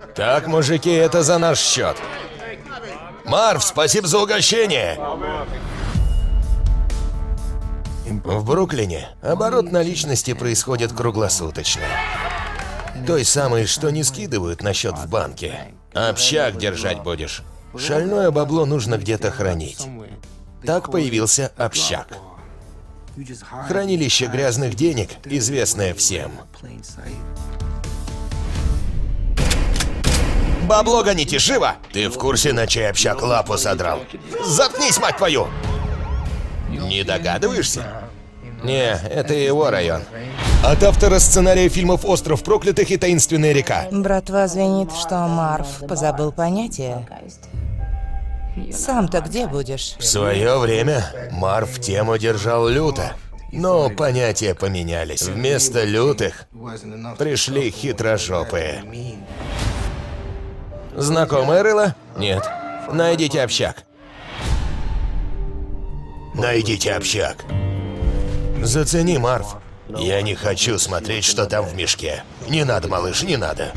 Так, мужики, это за наш счет. Марв, спасибо за угощение. В Бруклине оборот наличности происходит круглосуточно. Той самой, что не скидывают на счет в банке. Общак держать будешь. Шальное бабло нужно где-то хранить. Так появился общак. Хранилище грязных денег, известное всем. Бабло гоните, живо! Ты в курсе, на чей общак лапу содрал? Заткнись, мать твою! Не догадываешься? Не, это его район. От автора сценария фильмов «Остров проклятых» и «Таинственная река». Братва звенит, что Марв позабыл понятие. Сам-то где будешь? В свое время Марв тему держал люто, но понятия поменялись. Вместо лютых пришли хитрожопые. Знакомое рыло? Нет. Найдите общак. Найдите общак. Зацени, Марв. Я не хочу смотреть, что там в мешке. Не надо, малыш, не надо.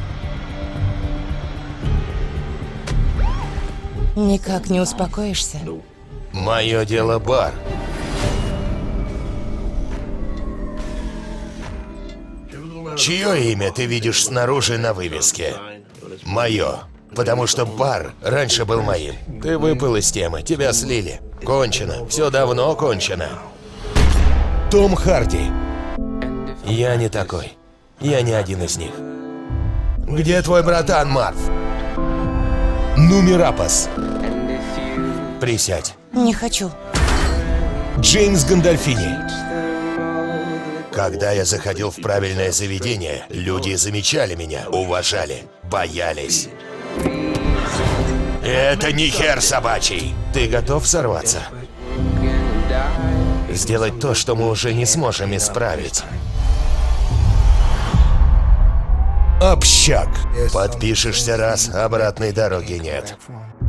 Никак не успокоишься? Мое дело бар. Чье имя ты видишь снаружи на вывеске? Мое. Потому что бар раньше был моим. Ты выпал из темы, тебя слили. Кончено. Все давно кончено. Том Харди. Я не такой. Я не один из них. Где твой братан, Марв? Нумерапас. Присядь. Не хочу. Джеймс Гандольфини. Когда я заходил в правильное заведение, люди замечали меня, уважали, боялись. Это не хер собачий. Ты готов сорваться? Сделать то, что мы уже не сможем исправить. Общак. Подпишешься раз, обратной дороги нет.